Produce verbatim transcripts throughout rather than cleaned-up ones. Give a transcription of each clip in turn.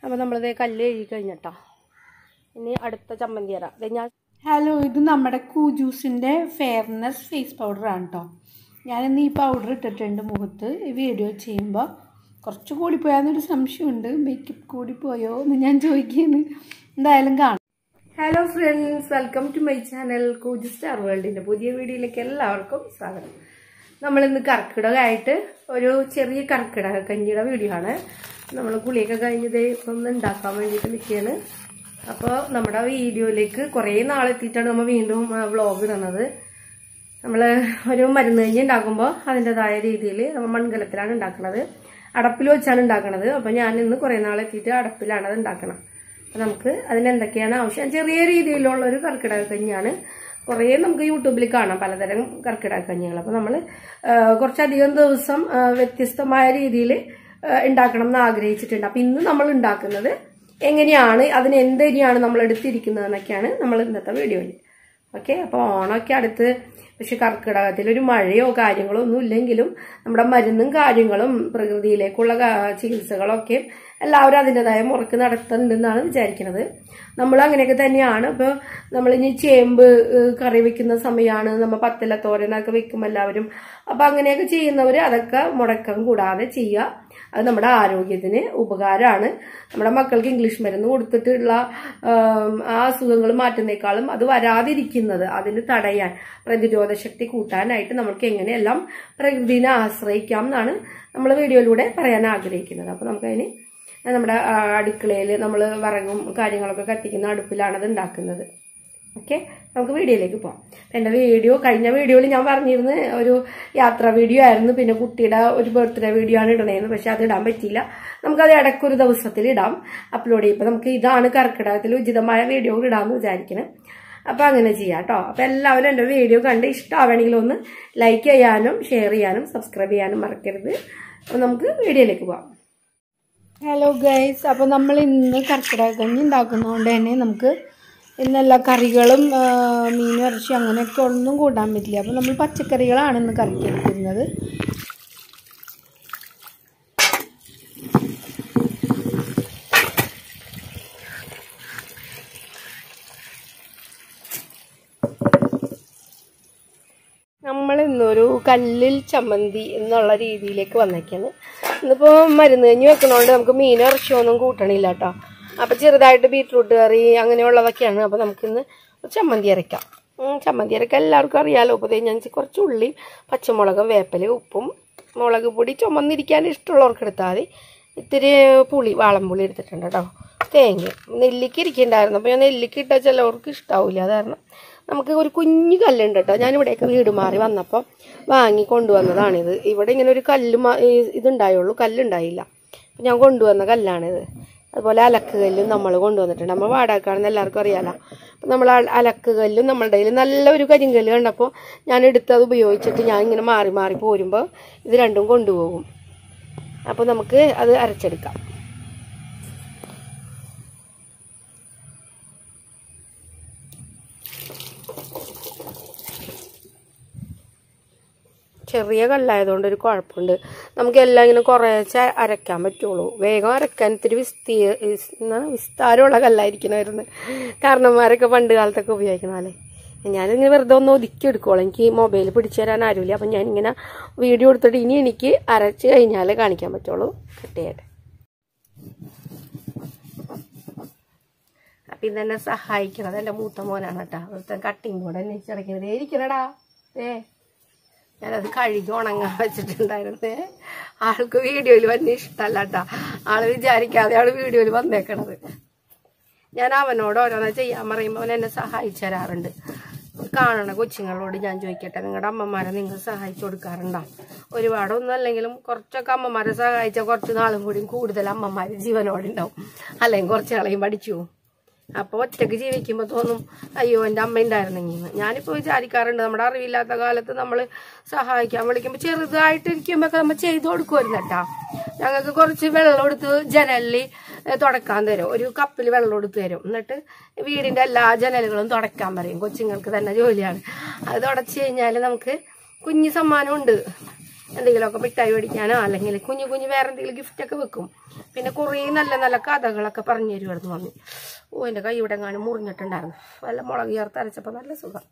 അപ്പോൾ നമ്മളിത് കല്ല് കഴുകി കഴിഞ്ഞിട്ടോ. ഇനി അടുത്ത ചമ്മന്തി തരാം. ഇത് ഞാൻ ഹലോ, ഇത് നമ്മുടെ കൂജൂസിൻ്റെ ഫെയർനെസ് ഫേസ് പൗഡറാണ് കേട്ടോ. ഞാനിന്ന് ഈ പൗഡർ ഇട്ടിട്ടുണ്ട് മുഖത്ത്. ഈ വീഡിയോ ചെയ്യുമ്പോൾ കുറച്ച് കൂടിപ്പോയാന്നൊരു സംശയമുണ്ട്. മേക്കപ്പ് കൂടിപ്പോയോ എന്ന് ഞാൻ ചോദിക്കുന്നു. എന്തായാലും കാണാം. Hello friends, welcome to my channel Kooju star വേൾഡിൻ്റെ പുതിയ വീഡിയോയിലേക്ക് എല്ലാവർക്കും സ്വാഗതം. നമ്മളിന്ന് കർക്കിടകമായിട്ട് ഒരു ചെറിയ കർക്കിടക കഞ്ഞിയുടെ വീഡിയോ ആണ്. നമ്മൾ കുളിയൊക്കെ കഴിഞ്ഞത് ഇപ്പം ഒന്ന് ഉണ്ടാക്കാൻ വേണ്ടിയിട്ട് നിൽക്കുകയാണ്. അപ്പോൾ നമ്മുടെ വീഡിയോയിലേക്ക് കുറേ നാളെത്തിയിട്ടാണ് നമ്മൾ വീണ്ടും വ്ളോഗ് ഇടുന്നത്. നമ്മൾ ഒരു മരുന്ന് കഞ്ഞി ഉണ്ടാക്കുമ്പോൾ അതിൻ്റെതായ രീതിയിൽ നമ്മൾ മൺകലത്തിലാണ് ഉണ്ടാക്കുന്നത്, അടപ്പിൽ വെച്ചാണ് ഉണ്ടാക്കുന്നത്. അപ്പോൾ ഞാൻ ഇന്ന് കുറേ നാളെത്തിയിട്ട് അടപ്പിലാണ് അത് ഉണ്ടാക്കണം. അപ്പം നമുക്ക് അതിനെന്തൊക്കെയാണ് ആവശ്യം, ചെറിയ രീതിയിലുള്ളൊരു കർക്കിടക കഞ്ഞിയാണ്. കുറേ നമുക്ക് യൂട്യൂബിൽ കാണാം പലതരം കർക്കിടക കഞ്ഞികൾ. അപ്പോൾ നമ്മൾ കുറച്ചധികം ദിവസം വ്യത്യസ്തമായ രീതിയിൽ ഉണ്ടാക്കണം എന്ന് ആഗ്രഹിച്ചിട്ടുണ്ട്. അപ്പം ഇന്ന് നമ്മൾ ഉണ്ടാക്കുന്നത് എങ്ങനെയാണ്, അതിന് എന്തരിയാണ് നമ്മൾ എടുത്തിരിക്കുന്നത് എന്നൊക്കെയാണ് നമ്മൾ ഇന്നത്തെ വീഡിയോയിൽ. ഓക്കെ, അപ്പോൾ ഓണമൊക്കെ അടുത്ത്, പക്ഷെ കർക്കിടകത്തിൽ ഒരു മഴയോ കാര്യങ്ങളോ ഒന്നും ഇല്ലെങ്കിലും നമ്മുടെ മരുന്നും കാര്യങ്ങളും പ്രകൃതിയിലേക്കുള്ള ചികിത്സകളൊക്കെ എല്ലാവരും അതിൻ്റെതായ മുറക്ക് നടത്തുന്നുണ്ടെന്നാണ് വിചാരിക്കുന്നത്. നമ്മൾ അങ്ങനെയൊക്കെ തന്നെയാണ്. ഇപ്പോൾ നമ്മളിനി ചേമ്പ് കറി വെക്കുന്ന സമയമാണ്, നമ്മൾ പത്തില തോരനൊക്കെ വെക്കും എല്ലാവരും. അപ്പം അങ്ങനെയൊക്കെ ചെയ്യുന്നവർ അതൊക്കെ മുടക്കം കൂടാതെ ചെയ്യുക. അത് നമ്മുടെ ആരോഗ്യത്തിന് ഉപകാരമാണ്. നമ്മുടെ മക്കൾക്ക് ഇംഗ്ലീഷ് മരുന്ന് കൊടുത്തിട്ടുള്ള ആ അസുഖങ്ങൾ മാറ്റുന്നേക്കാളും അത് വരാതിരിക്കുന്നത്, അതിന് തടയാൻ, പ്രതിരോധ ശക്തി കൂട്ടാനായിട്ട് നമുക്ക് എങ്ങനെയെല്ലാം പ്രകൃതിനെ ആശ്രയിക്കാം എന്നാണ് നമ്മൾ വീഡിയോയിലൂടെ പറയാൻ ആഗ്രഹിക്കുന്നത്. അപ്പോൾ നമുക്കതിന് നമ്മുടെ അടുക്കളയിൽ നമ്മൾ വിറകും കാര്യങ്ങളൊക്കെ കത്തിക്കുന്ന അടുപ്പിലാണ് അത് ഉണ്ടാക്കുന്നത്. ഓക്കെ, നമുക്ക് വീഡിയോയിലേക്ക് പോകാം. എൻ്റെ വീഡിയോ കഴിഞ്ഞ വീഡിയോയിൽ ഞാൻ പറഞ്ഞിരുന്നു ഒരു യാത്രാ വീഡിയോ ആയിരുന്നു, പിന്നെ കുട്ടിയുടെ ഒരു ബർത്ത്ഡേ വീഡിയോ ആണ് ഇടണേന്ന്. പക്ഷെ അത് ഇടാൻ പറ്റിയില്ല. നമുക്കത് ഇടയ്ക്കൊരു ദിവസത്തിൽ ഇടാം, അപ്ലോഡ് ചെയ്യും. ഇപ്പം നമുക്ക് ഇതാണ് കർക്കിടകത്തിൽ ഉചിതമായ വീഡിയോ ഇടാമെന്ന് വിചാരിക്കണം. അപ്പം അങ്ങനെ ചെയ്യാം കേട്ടോ. അപ്പം എല്ലാവരും എൻ്റെ വീഡിയോ കണ്ട് ഇഷ്ടമാവണമെങ്കിൽ ഒന്ന് ലൈക്ക് ചെയ്യാനും ഷെയർ ചെയ്യാനും സബ്സ്ക്രൈബ് ചെയ്യാനും മറക്കരുത്. അപ്പം നമുക്ക് വീഡിയോയിലേക്ക് പോകാം. ഹലോ ഗൈസ്, അപ്പോൾ നമ്മൾ ഇന്ന് കർക്കിടക കഞ്ഞി ഉണ്ടാക്കുന്നതുകൊണ്ട് തന്നെ നമുക്ക് ഇന്നെല്ലാ കറികളും മീനും ഇറച്ചി അങ്ങനെയൊക്കെ ഒന്നും കൂട്ടാൻ പറ്റില്ല. അപ്പോൾ നമ്മൾ പച്ചക്കറികളാണ് ഇന്ന് കറിക്ക് എടുക്കുന്നത്. നമ്മൾ ഇന്നൊരു കല്ലിൽ ചമ്മന്തി എന്നുള്ള രീതിയിലേക്ക് വന്നേക്കാണ്. ഇന്നിപ്പോൾ മരുന്ന് കഞ്ഞി വെക്കണോണ്ട് നമുക്ക് മീനും ഇറച്ചിയൊന്നും കൂട്ടണില്ല കേട്ടോ. അപ്പം ചെറുതായിട്ട് ബീറ്റ്റൂട്ട് കറി അങ്ങനെയുള്ളതൊക്കെയാണ്. അപ്പോൾ നമുക്കിന്ന് ചമ്മന്തി അരയ്ക്കാം. ചമ്മന്തി അരയ്ക്കാൻ എല്ലാവർക്കും അറിയാമല്ലോ. അപ്പോൾ ഞാൻ കുറച്ച് ഉള്ളി, പച്ചമുളകും, വേപ്പില, ഉപ്പും, മുളക് പൊടി ചുമന്നിരിക്കാൻ ഇഷ്ടമുള്ളവർക്ക് എടുത്താൽ മതി. ഇത്തിരി പുളി, വാളംപുളി എടുത്തിട്ടുണ്ട് കേട്ടോ. തേങ്ങ, നെല്ലിക്ക ഇരിക്കുന്നുണ്ടായിരുന്നു. അപ്പോൾ ഞാൻ നെല്ലിക്ക ഇട്ടാൽ ചിലവർക്ക് ഇഷ്ടാവില്ല. അത് കാരണം നമുക്ക് ഒരു കുഞ്ഞു കല്ലുണ്ട് കേട്ടോ. ഞാനിവിടെയൊക്കെ വീട് മാറി വന്നപ്പോൾ വാങ്ങി കൊണ്ടുവന്നതാണിത്. ഇവിടെ ഇങ്ങനെ ഒരു കല്ല് ഇതുണ്ടായുള്ളൂ, കല്ലുണ്ടായില്ല. അപ്പം ഞാൻ കൊണ്ടുവന്ന കല്ലാണിത്. അതുപോലെ അലക്ക് കല്ലും നമ്മൾ കൊണ്ടുവന്നിട്ടുണ്ട്. നമ്മൾ വാടകക്കാണെന്ന് എല്ലാവർക്കും അറിയാമല്ലോ. അപ്പം നമ്മൾ അലക്ക് കല്ലും നമ്മളുടെ കയ്യിൽ നല്ലൊരു കരിങ്കല്ല് കണ്ടപ്പോൾ ഞാൻ എടുത്തത് ഉപയോഗിച്ചിട്ട് ഞാൻ ഇങ്ങനെ മാറി മാറി പോരുമ്പോൾ ഇത് രണ്ടും കൊണ്ടുപോകും. അപ്പോൾ നമുക്ക് അത് അരച്ചെടുക്കാം. ചെറിയ കല്ലായതുകൊണ്ട് ഒരു കുഴപ്പമുണ്ട്, നമുക്ക് എല്ലാം ഇങ്ങനെ കുറേശ്ശെ അരയ്ക്കാൻ പറ്റുള്ളൂ. വേഗം അരക്കാൻ ഇത്തിരി വിസ്തീ വിസ്താരമുള്ള കല്ലായിരിക്കണമായിരുന്നു. കാരണന്മാരൊക്കെ പണ്ട് കാലത്തൊക്കെ ഉപയോഗിക്കണല്ലേ. ഞാനിങ്ങനെ വെറുതെ ഒന്ന് ഒതുക്കി എടുക്കുള്ളൂ, എനിക്ക് മൊബൈൽ പിടിച്ചു തരാൻ ആരുമില്ല. അപ്പം ഞാനിങ്ങനെ വീഡിയോ എടുത്തിട്ട് ഇനി എനിക്ക് അരച്ച് കഴിഞ്ഞാലേ കാണിക്കാൻ പറ്റുള്ളൂ. കിട്ടിയായിട്ട് അപ്പം ഇതെന്നെ സഹായിക്കണത് എൻ്റെ മൂത്ത മോനാണ് കേട്ടോ. അവിടുത്തെ കട്ടിങ് കൂടെ എന്നെ ചിടക്കണത് ഇരിക്കണടാ. ഏ ഞാനത് കഴുകി ഉണങ്ങാൻ വെച്ചിട്ടുണ്ടായിരുന്നേ. ആൾക്ക് വീഡിയോയിൽ വന്ന ഇഷ്ടമല്ല കേട്ടോ. ആള് വിചാരിക്കാതെ ആള് വീഡിയോയിൽ വന്നേക്കണത്. ഞാൻ അവനോട് ഓരോന്ന് ചെയ്യാൻ പറയുമ്പോൾ അവൻ എന്നെ സഹായിച്ചു തരാറുണ്ട്. കാണണ കൊച്ചുങ്ങളോട് ഞാൻ ചോദിക്കട്ടെ, നിങ്ങളുടെ അമ്മമാരെ നിങ്ങൾ സഹായിച്ചു കൊടുക്കാറുണ്ടോ? ഒരുപാടൊന്നും അല്ലെങ്കിലും കുറച്ചൊക്കെ അമ്മമാരെ സഹായിച്ചാൽ കുറച്ച് നാളും കൂടി കൂടുതൽ അമ്മമാർ ജീവനോടുണ്ടാവും, അല്ലെങ്കിൽ കുറച്ച് നാളെയും പഠിച്ചു. അപ്പോൾ ഒറ്റയ്ക്ക് ജീവിക്കുമ്പോൾ തോന്നും അയ്യോ എൻ്റെ അമ്മ ഉണ്ടായിരുന്നെങ്കിൽ. ഞാനിപ്പോൾ വിചാരിക്കാറുണ്ട്, നമ്മുടെ അറിവില്ലാത്ത കാലത്ത് നമ്മൾ സഹായിക്കാൻ വിളിക്കുമ്പോൾ ചെറുതായിട്ടിരിക്കുമ്പോഴൊക്കെ നമ്മൾ ചെയ്തു കൊടുക്കുമായിരുന്നു കേട്ടോ. ഞങ്ങൾക്ക് കുറച്ച് വെള്ളം എടുത്ത് ജനലിൽ തുടക്കാൻ തരും, ഒരു കപ്പിൽ വെള്ളം എടുത്ത് തരും. എന്നിട്ട് വീടിൻ്റെ എല്ലാ ജനലുകളും തുടക്കാൻ പറയും. കൊച്ചുങ്ങൾക്ക് തന്നെ ജോലിയാണ്. അത് തുടച്ച് കഴിഞ്ഞാൽ നമുക്ക് കുഞ്ഞു സമ്മാനമുണ്ട്. എന്തെങ്കിലുമൊക്കെ മിഠായി മേടിക്കാനോ അല്ലെങ്കിൽ കുഞ്ഞു കുഞ്ഞു വേറെ എന്തെങ്കിലും ഗിഫ്റ്റൊക്കെ വെക്കും. പിന്നെ കുറേ നല്ല നല്ല കഥകളൊക്കെ പറഞ്ഞു തരുമായിരുന്നു മമ്മി. ഓ എൻ്റെ കൈ ഇവിടെ എങ്ങാനും മുറിഞ്ഞിട്ടുണ്ടായിരുന്നു. വല്ല മുളക് ചേർത്ത് അരച്ചപ്പോൾ നല്ല സുഖം.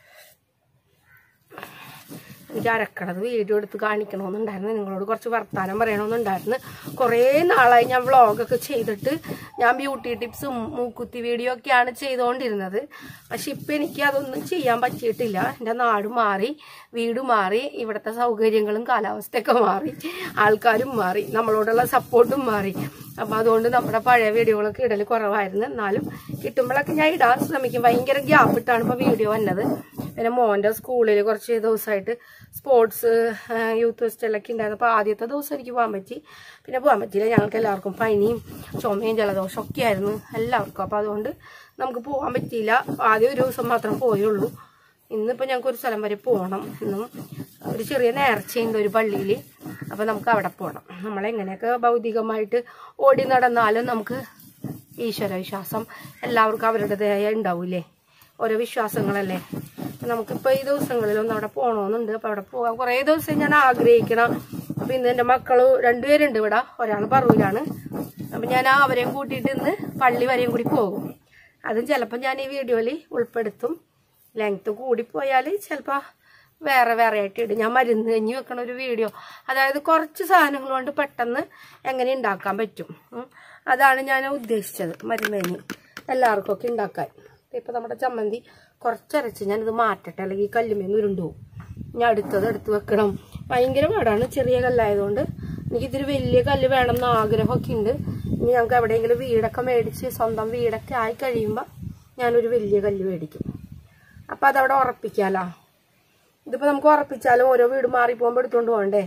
എനിക്ക് അരക്കണത് വീഡിയോ എടുത്ത് കാണിക്കണമെന്നുണ്ടായിരുന്നു, നിങ്ങളോട് കുറച്ച് വർത്താനം പറയണമെന്നുണ്ടായിരുന്നു. കുറേ നാളായി ഞാൻ വ്ളോഗൊക്കെ ചെയ്തിട്ട് ഞാൻ ബ്യൂട്ടി ടിപ്സും മൂക്കുത്തി വീഡിയോ ഒക്കെയാണ് ചെയ്തുകൊണ്ടിരുന്നത്. പക്ഷെ ഇപ്പം എനിക്ക് അതൊന്നും ചെയ്യാൻ പറ്റിയിട്ടില്ല. എൻ്റെ നാട് മാറി, വീട് മാറി, ഇവിടുത്തെ സൗകര്യങ്ങളും കാലാവസ്ഥയൊക്കെ മാറി, ആൾക്കാരും മാറി, നമ്മളോടുള്ള സപ്പോർട്ടും മാറി. അപ്പം അതുകൊണ്ട് നമ്മുടെ പഴയ വീഡിയോകളൊക്കെ ഇടൽ കുറവായിരുന്നു. എന്നാലും കിട്ടുമ്പോഴൊക്കെ ഞാൻ ഇടാൻ ശ്രമിക്കും. ഭയങ്കര ഗ്യാപ്പ് ഇട്ടാണ് ഇപ്പോൾ വീഡിയോ വന്നത്. പിന്നെ മോൻ്റെ സ്കൂളിൽ കുറച്ച് ദിവസമായിട്ട് സ്പോർട്സ് യൂത്ത് ഫെസ്റ്റിവലൊക്കെ ഉണ്ടായിരുന്നു. അപ്പോൾ ആദ്യത്തെ ദിവസം എനിക്ക് പോകാൻ പറ്റി, പിന്നെ പോകാൻ പറ്റിയില്ല. ഞങ്ങൾക്ക് എല്ലാവർക്കും പനിയും ചുമയും ജലദോഷം ഒക്കെ ആയിരുന്നു എല്ലാവർക്കും. അപ്പോൾ അതുകൊണ്ട് നമുക്ക് പോകാൻ പറ്റിയില്ല. ആദ്യം ഒരു ദിവസം മാത്രം പോയുള്ളൂ. ഇന്നിപ്പോൾ ഞങ്ങൾക്ക് ഒരു സ്ഥലം വരെ പോകണം. ഇന്നും ഒരു ചെറിയ നേർച്ചയുണ്ട് ഒരു പള്ളിയിൽ. അപ്പോൾ നമുക്ക് അവിടെ പോകണം. നമ്മളെങ്ങനെയൊക്കെ ഭൗതികമായിട്ട് ഓടി നടന്നാലും നമുക്ക് ഈശ്വര വിശ്വാസം എല്ലാവർക്കും അവരുടേതായ ഉണ്ടാവില്ലേ, ഓരോ വിശ്വാസങ്ങളല്ലേ. നമുക്കിപ്പോൾ ഈ ദിവസങ്ങളിലൊന്നും അവിടെ പോകണമെന്നുണ്ട്. അപ്പോൾ അവിടെ പോകാൻ കുറേ ദിവസം ഞാൻ ആഗ്രഹിക്കണം. അപ്പോൾ ഇന്ന് എൻ്റെ മക്കൾ രണ്ടുപേരുണ്ട് ഇവിടെ, ഒരാൾ പറവൂരാണ്. അപ്പം ഞാൻ അവരെയും കൂട്ടിയിട്ട് ഇന്ന് പള്ളി വരെയും കൂടി പോകും. അതും ചിലപ്പോൾ ഞാൻ ഈ വീഡിയോയിൽ ഉൾപ്പെടുത്തും. ലെങ്ത്ത് കൂടിപ്പോയാൽ ചിലപ്പോൾ വേറെ വേറെ ആയിട്ട് ഇടും. ഞാൻ മരുന്ന് കഞ്ഞി വെക്കണ ഒരു വീഡിയോ, അതായത് കുറച്ച് സാധനങ്ങൾ കൊണ്ട് പെട്ടെന്ന് എങ്ങനെ ഉണ്ടാക്കാൻ പറ്റും, അതാണ് ഞാൻ ഉദ്ദേശിച്ചത്. മരുന്ന് കഞ്ഞി എല്ലാവർക്കും ഒക്കെ ഉണ്ടാക്കാൻ. ഇപ്പം നമ്മുടെ ചമ്മന്തി കുറച്ചരച്ച് ഞാനിത് മാറ്റട്ടെ, അല്ലെങ്കിൽ കല്ലുമേന്ന് ഉരുണ്ടുപോകും. ഞാൻ അടുത്തത് എടുത്ത് വെക്കണം. ഭയങ്കര പാടാണ്, ചെറിയ കല്ലായതുകൊണ്ട്. എനിക്കിതിരി വലിയ കല്ല് വേണം എന്ന് ആഗ്രഹമൊക്കെ ഉണ്ട്. ഇനി ഞങ്ങൾക്ക് എവിടെയെങ്കിലും വീടൊക്കെ മേടിച്ച് സ്വന്തം വീടൊക്കെ ആയി കഴിയുമ്പോൾ ഞാനൊരു വലിയ കല്ല് മേടിക്കും. അപ്പം അതവിടെ ഉറപ്പിക്കാമല്ലോ. ഇതിപ്പോൾ നമുക്ക് ഉറപ്പിച്ചാലും ഓരോ വീട് മാറിപ്പോകുമ്പോൾ എടുത്തുകൊണ്ട് പോകണ്ടേ.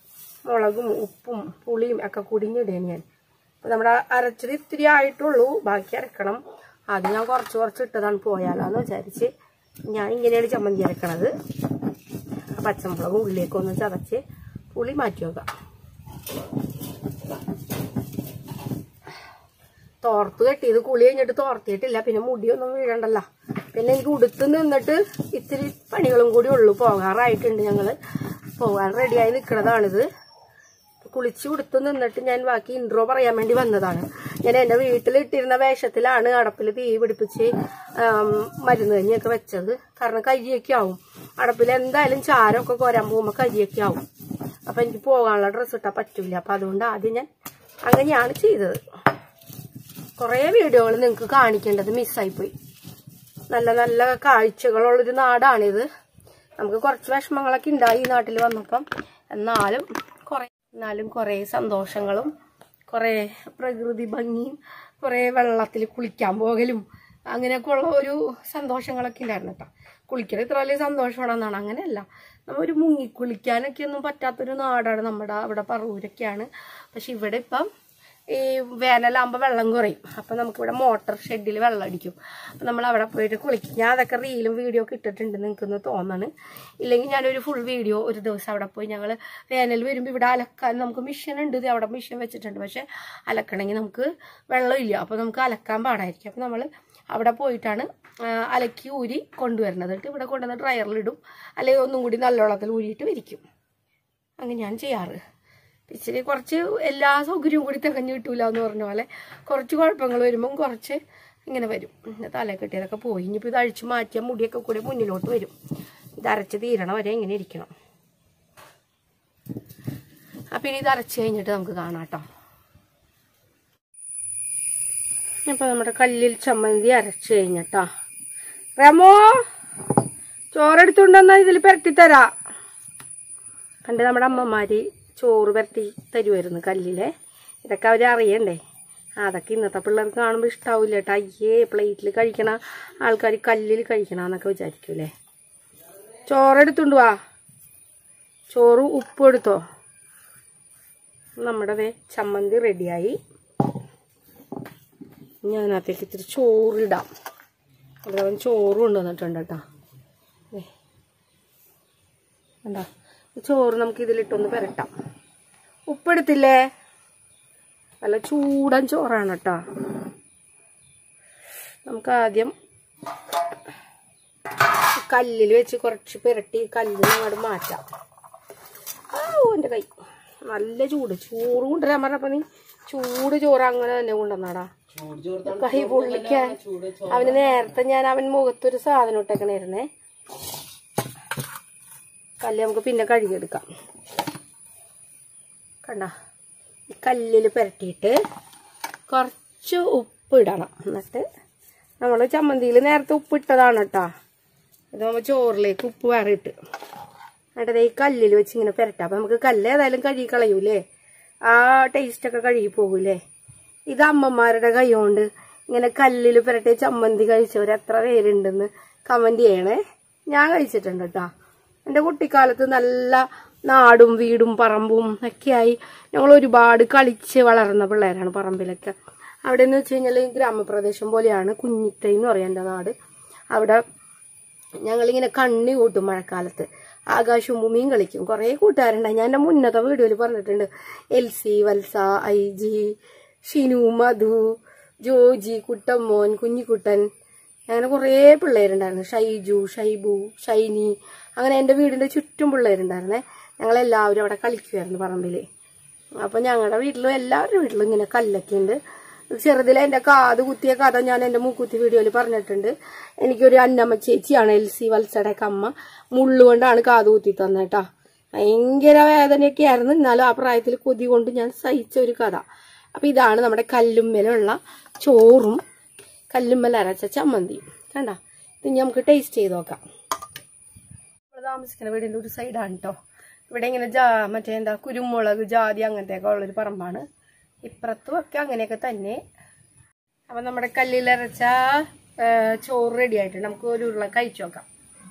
മുളകും ഉപ്പും പുളിയും ഒക്കെ കുടിഞ്ഞിടുകയാണ് ഞാൻ. അപ്പോൾ നമ്മുടെ അരച്ചത് ഇത്തിരി ആയിട്ടുള്ളൂ, ബാക്കി അരക്കണം. അത് ഞാൻ കുറച്ച് കുറച്ച് ഇട്ടതാണ് പോയാലോ എന്ന് വിചാരിച്ച് ഞാൻ ഇങ്ങനെയാണ് ചമ്മന്തി അരക്കണത്. പച്ചമുളകും ഉള്ളിയൊക്കെ ഒന്ന് ചതച്ച് പുളി മാറ്റി വെക്കാം. തോർത്ത് കെട്ടിയത് കുളി കഴിഞ്ഞിട്ട് തോർത്തിയിട്ടില്ല. പിന്നെ മുടിയൊന്നും വീഴണ്ടല്ലോ. പിന്നെ എനിക്ക് ഉടുത്ത് നിന്നിട്ട് ഇത്തിരി പണികളും കൂടി ഉള്ളൂ. പോകാറായിട്ടുണ്ട്. ഞങ്ങൾ പോകാൻ റെഡിയായി നിൽക്കുന്നതാണിത്. കുളിച്ച് ഉടുത്ത് നിന്നിട്ട് ഞാൻ ബാക്കി ഇൻട്രോ പറയാൻ വേണ്ടി വന്നതാണ്. ഞാൻ എൻ്റെ വീട്ടിലിട്ടിരുന്ന വേഷത്തിലാണ് അടപ്പിൽ തീ പിടിപ്പിച്ച് മരുന്ന് കഞ്ഞിയൊക്കെ വെച്ചത്. കാരണം കരിയൊക്കെ ആവും അടപ്പിൽ. എന്തായാലും ചാരമൊക്കെ കോരാൻ പോകുമ്പോൾ കരിയൊക്കെ ആവും. അപ്പം എനിക്ക് പോകാനുള്ള ഡ്രസ്സ് ഇട്ടാൽ പറ്റില്ല. അപ്പം അതുകൊണ്ട് ആദ്യം ഞാൻ അങ്ങനെയാണ് ചെയ്തത്. കുറേ വീഡിയോകൾ നിങ്ങൾക്ക് കാണിക്കേണ്ടത് മിസ്സായിപ്പോയി. നല്ല നല്ല കാഴ്ചകളുള്ളൊരു നാടാണിത്. നമുക്ക് കുറച്ച് വിഷമങ്ങളൊക്കെ ഉണ്ടായി ഈ നാട്ടിൽ വന്നപ്പം. എന്നാലും കുറേ എന്നാലും കുറേ സന്തോഷങ്ങളും കുറേ പ്രകൃതി ഭംഗിയും കുറേ വെള്ളത്തിൽ കുളിക്കാൻ പോകലും അങ്ങനെയൊക്കെ ഉള്ള ഒരു സന്തോഷങ്ങളൊക്കെ ഉണ്ടായിരുന്നു കേട്ടോ. കുളിക്കൽ ഇത്ര വലിയ സന്തോഷമാണെന്നാണ്, അങ്ങനെയല്ല. നമ്മൾ ഒരു മുങ്ങി കുളിക്കാനൊക്കെ ഒന്നും പറ്റാത്തൊരു നാടാണ് നമ്മുടെ അവിടെ പറവൂരൊക്കെയാണ്. പക്ഷെ ഇവിടെ ഇപ്പം ഈ വേനലാകുമ്പോൾ വെള്ളം കുറയും. അപ്പം നമുക്കിവിടെ മോട്ടർ ഷെഡിൽ വെള്ളം അടിക്കും. അപ്പം നമ്മൾ അവിടെ പോയിട്ട് കുളിക്കും. ഞാൻ അതൊക്കെ റീലും വീഡിയോ ഒക്കെ ഇട്ടിട്ടുണ്ട്, നിങ്ങൾക്കൊന്ന് തോന്നണ്. ഇല്ലെങ്കിൽ ഞാനൊരു ഫുൾ വീഡിയോ ഒരു ദിവസം അവിടെ പോയി. ഞങ്ങൾ വേനൽ വരുമ്പോൾ ഇവിടെ അലക്കാൻ നമുക്ക് മെഷീൻ ഉണ്ട്, ഇത് അവിടെ മെഷീൻ വെച്ചിട്ടുണ്ട്. പക്ഷെ അലക്കണമെങ്കിൽ നമുക്ക് വെള്ളമില്ല. അപ്പോൾ നമുക്ക് അലക്കാൻ പാടായിരിക്കും. അപ്പം നമ്മൾ അവിടെ പോയിട്ടാണ് അലക്കി ഊരി കൊണ്ടുവരുന്നത്. എന്നിട്ട് ഇവിടെ കൊണ്ടുവന്ന് ഡ്രയറിലിടും, അല്ലെങ്കിൽ ഒന്നും കൂടി നല്ല വെള്ളത്തിൽ ഊരിയിട്ട് വിരിക്കും. അങ്ങനെയാണ് ചെയ്യാറ്. ഇച്ചിരി കുറച്ച് എല്ലാ സൗകര്യവും കൂടി തികഞ്ഞു കിട്ടൂല എന്ന് പറഞ്ഞ പോലെ കുറച്ച് കുഴപ്പങ്ങൾ വരുമ്പം കുറച്ച് ഇങ്ങനെ വരും. തലേ കെട്ടിയതൊക്കെ പോയി. ഇനിയിപ്പോൾ ഇത് അഴിച്ചു മാറ്റിയ മുടിയൊക്കെ കൂടി മുന്നിലോട്ട് വരും. ഇത് അരച്ച് തീരണം വരെ ഇങ്ങനെ ഇരിക്കണം. അപ്പം ഇനി ഇത് അരച്ച് കഴിഞ്ഞിട്ട് നമുക്ക് കാണാം കേട്ടോ. അപ്പോൾ നമ്മുടെ കല്ലിൽ ചമ്മന്തി അരച്ച് കഴിഞ്ഞിട്ടാ. റമോ ചോറെടുത്തുണ്ടെന്നാ ഇതിൽ പുരട്ടിത്തരാ. പണ്ട് നമ്മുടെ അമ്മമാര് ചോറ് പരട്ടി തരുമായിരുന്നു കല്ലിലെ. ഇതൊക്കെ അവർ അറിയണ്ടേ. അതൊക്കെ ഇന്നത്തെ പിള്ളേർക്ക് കാണുമ്പോൾ ഇഷ്ടാവില്ല കേട്ടോ. അയ്യേ പ്ലേറ്റിൽ കഴിക്കണ ആൾക്കാർ കല്ലിൽ കഴിക്കണമെന്നൊക്കെ വിചാരിക്കൂലേ. ചോറെടുത്തുകൊണ്ട് വാ. ചോറ് ഉപ്പ് എടുത്തോ. നമ്മുടെ വേ ചമ്മന്തി റെഡിയായി. ഞാനകത്തേക്ക് ഇത്തിരി ചോറിടാം. അതവൻ ചോറ് കൊണ്ടുവന്നിട്ടുണ്ട് കേട്ടോ. എന്താ ചോറ് നമുക്ക് ഇതിലിട്ടൊന്ന് പുരട്ടാം. ഉപ്പെടുത്തില്ലേ? നല്ല ചൂടൻ ചോറാണ് കേട്ടോ. നമുക്ക് ആദ്യം കല്ലിൽ വെച്ച് കുറച്ച് പുരട്ടി കല്ലിൽ അങ്ങോട്ട് മാറ്റാം. എൻ്റെ കൈ നല്ല ചൂട് ചോറ് കൊണ്ടുവരാൻ പറഞ്ഞപ്പോൾ നീ ചൂട് ചോറ് അങ്ങനെ തന്നെ കൊണ്ടുവന്നാടാ. കൈ പൊള്ളിക്കാൻ അവന് നേരത്തെ ഞാൻ അവൻ മുഖത്തൊരു സാധനം ഇട്ടേക്കണായിരുന്നേ. കല്ല് നമുക്ക് പിന്നെ കഴുകിയെടുക്കാം. കണ്ട കല്ലിൽ പുരട്ടിയിട്ട് കുറച്ച് ഉപ്പ് ഇടണം. എന്നിട്ട് നമ്മൾ ചമ്മന്തിയിൽ നേരത്തെ ഉപ്പ് ഇട്ടതാണ് കേട്ടോ. ഇത് നമ്മൾ ചോറിലേക്ക് ഉപ്പ് വേറെ ഇട്ട് എന്നിട്ട് ഈ കല്ലിൽ വെച്ച് ഇങ്ങനെ പുരട്ടാം. അപ്പം നമുക്ക് കല്ല് ഏതായാലും കഴുകി കളയൂലേ, ആ ടേസ്റ്റൊക്കെ കഴുകി പോകൂലേ. ഇത് അമ്മമാരുടെ കൈ കൊണ്ട് ഇങ്ങനെ കല്ലിൽ പുരട്ടി ചമ്മന്തി കഴിച്ചവർ എത്ര പേരുണ്ടെന്ന് കമൻറ്റ് ചെയ്യണേ. ഞാൻ കഴിച്ചിട്ടുണ്ട് കേട്ടോ. എൻ്റെ കുട്ടിക്കാലത്ത് നല്ല നാടും വീടും പറമ്പും ഒക്കെയായി ഞങ്ങൾ ഒരുപാട് കളിച്ച് വളർന്ന പിള്ളേരാണ്. പറമ്പിലൊക്കെ അവിടെ എന്ന് വെച്ച് കഴിഞ്ഞാൽ ഗ്രാമപ്രദേശം പോലെയാണ്. കുഞ്ഞിത്തൈ എന്ന് പറയാം എൻ്റെ നാട്. അവിടെ ഞങ്ങളിങ്ങനെ കണ്ണി കൂട്ടും മഴക്കാലത്ത്. ആകാശവും ഭൂമിയും കളിക്കും. കുറേ കൂട്ടുകാരുണ്ടായി. ഞാൻ എൻ്റെ മുന്നത്തെ വീഡിയോയിൽ പറഞ്ഞിട്ടുണ്ട്. എൽസി, വത്സ, ഐ ജി, ഷിനു, മധു, ജോജി, കുട്ടമ്മോൻ, കുഞ്ഞിക്കുട്ടൻ, അങ്ങനെ കുറേ പിള്ളേരുണ്ടായിരുന്നു. ഷൈജു, ഷൈബു, ഷൈനി, അങ്ങനെ എൻ്റെ വീടിൻ്റെ ചുറ്റും പിള്ളേരുണ്ടായിരുന്നേ. ഞങ്ങളെല്ലാവരും അവിടെ കളിക്കുമായിരുന്നു പറമ്പിൽ. അപ്പം ഞങ്ങളുടെ വീട്ടിലും എല്ലാവരുടെ വീട്ടിലും ഇങ്ങനെ കല്ലൊക്കെ ഉണ്ട്. ചെറുതിലെ എൻ്റെ കാത് കുത്തിയ കഥ ഞാൻ എൻ്റെ മൂക്കുത്തി വീഡിയോയിൽ പറഞ്ഞിട്ടുണ്ട്. എനിക്കൊരു അന്നമ്മ ചേച്ചിയാണ് എൽസി വത്സയുടെ അമ്മ. മുള്ളുകൊണ്ടാണ് കാത് കുത്തി തന്നേട്ടാ. ഭയങ്കര വേദനയൊക്കെ ആയിരുന്നു. എന്നാലും ആ പ്രായത്തിൽ കൊതി കൊണ്ട് ഞാൻ സഹിച്ച ഒരു കഥ. അപ്പം ഇതാണ് നമ്മുടെ കല്ലുമ്മലുള്ള ചോറും കല്ലുമ്മൽ അരച്ച ചമ്മന്തിയും. കണ്ട ഇത് നമുക്ക് ടേസ്റ്റ് ചെയ്ത് നോക്കാം. നമ്മൾ താമസിക്കുന്ന വീടിൻ്റെ ഒരു സൈഡാണ് കേട്ടോ. ഇവിടെ ഇങ്ങനെ ജാ മറ്റേ എന്താ കുരുമുളക്, ജാതി അങ്ങനത്തെയൊക്കെ ഉള്ളൊരു പറമ്പാണ്. ഇപ്പുറത്തും ഒക്കെ അങ്ങനെയൊക്കെ തന്നെ. അപ്പം നമ്മുടെ കല്ലിലരച്ച ചോറ് റെഡി ആയിട്ടുണ്ട്. നമുക്ക് ഒരു ഉരുള കഴിച്ചു നോക്കാം.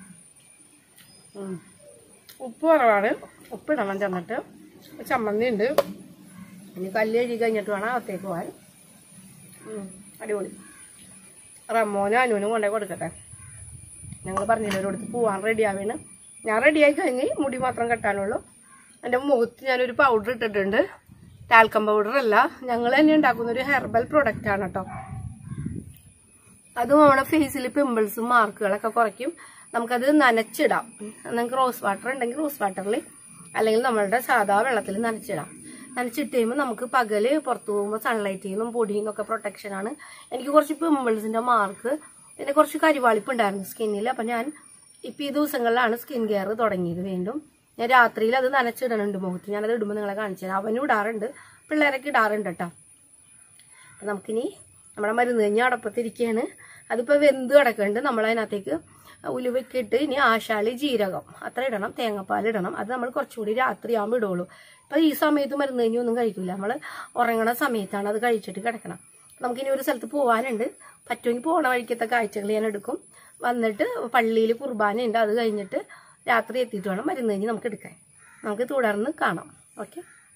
ഉപ്പ് കുറവാണ്, ഉപ്പിടണം. ചെന്നിട്ട് ചമ്മന്തി ഉണ്ട്. ഇനി കല്ല് കഴുകി കഴിഞ്ഞിട്ട് വേണം അകത്തേക്ക് പോകാൻ. അടിപൊളി. റമ്മോനും അനുവിനും കൊണ്ടേ കൊടുക്കട്ടെ. ഞങ്ങൾ പറഞ്ഞില്ല ഒരിടത്ത് പോവാൻ റെഡി ആവേണ്. ഞാൻ റെഡിയായി കഴിഞ്ഞ് മുടി മാത്രം കെട്ടാനുള്ളൂ. എൻ്റെ മുഖത്ത് ഞാനൊരു പൗഡർ ഇട്ടിട്ടുണ്ട്. ടാൽക്കം പൗഡർ അല്ല, ഞങ്ങൾ തന്നെ ഉണ്ടാക്കുന്ന ഒരു ഹെർബൽ പ്രൊഡക്റ്റ് ആണ് കേട്ടോ. അതും നമ്മുടെ ഫേസിൽ പിമ്പിൾസും മാർക്കുകളൊക്കെ കുറയ്ക്കും. നമുക്കത് നനച്ചിടാം. നിങ്ങൾക്ക് റോസ് വാട്ടർ ഉണ്ടെങ്കിൽ റോസ് വാട്ടറിൽ, അല്ലെങ്കിൽ നമ്മളുടെ സാധാ വെള്ളത്തിൽ നനച്ചിടാം. നനച്ചിട്ട് കഴിയുമ്പോൾ നമുക്ക് പകല് പുറത്തു പോകുമ്പോൾ സൺലൈറ്റിൽ നിന്നും പൊടിയിൽ നിന്നൊക്കെ പ്രൊട്ടക്ഷനാണ്. എനിക്ക് കുറച്ച് പിമ്പിൾസിൻ്റെ മാർക്ക്, പിന്നെ കുറച്ച് കരിവാളിപ്പ് ഉണ്ടായിരുന്നു സ്കിന്നിൽ. അപ്പം ഞാൻ ഇപ്പം ഈ ദിവസങ്ങളിലാണ് സ്കിൻ കെയർ തുടങ്ങിയത് വീണ്ടും. ഞാൻ രാത്രിയിൽ അത് നനച്ചിടണുണ്ട് മുഖത്ത്. ഞാനത് ഇടുമ്പോൾ നിങ്ങളെ കാണിച്ചു തരാം. അവനും ഇടാറുണ്ട്, പിള്ളേരൊക്കെ ഇടാറുണ്ട് കേട്ടോ. അപ്പം നമുക്കിനി നമ്മുടെ മരുന്ന് കഴിഞ്ഞ് അടപ്പത്തിരിക്കുകയാണ്. അതിപ്പോൾ വെന്ത് കിടക്കുന്നുണ്ട്. നമ്മളതിനകത്തേക്ക് ഉലുവയ്ക്ക് ഇട്ട് ഇനി ആശാലി, ജീരകം അത്ര ഇടണം, തേങ്ങാപ്പാൽ ഇടണം. അത് നമ്മൾ കുറച്ചുകൂടി രാത്രി ആകുമ്പോൾ ഇടുള്ളൂ. ഇപ്പം ഈ സമയത്ത് മരുന്ന് കഴിഞ്ഞ് ഒന്നും കഴിക്കില്ല. നമ്മൾ ഉറങ്ങണ സമയത്താണ് അത് കഴിച്ചിട്ട് കിടക്കണം. നമുക്കിനി ഒരു സ്ഥലത്ത് പോകാനുണ്ട്. പറ്റുമെങ്കിൽ പോകണ വഴിക്കത്തെ കാഴ്ചകൾ ഞാൻ എടുക്കും. വന്നിട്ട് പള്ളിയിൽ കുർബാനയുണ്ട്. അത് കഴിഞ്ഞിട്ട് രാത്രി എത്തിയിട്ട് വേണം മരുന്ന് കഴിഞ്ഞ് നമുക്ക് എടുക്കാൻ. നമുക്ക് തുടർന്ന് കാണാം. ഓക്കെ.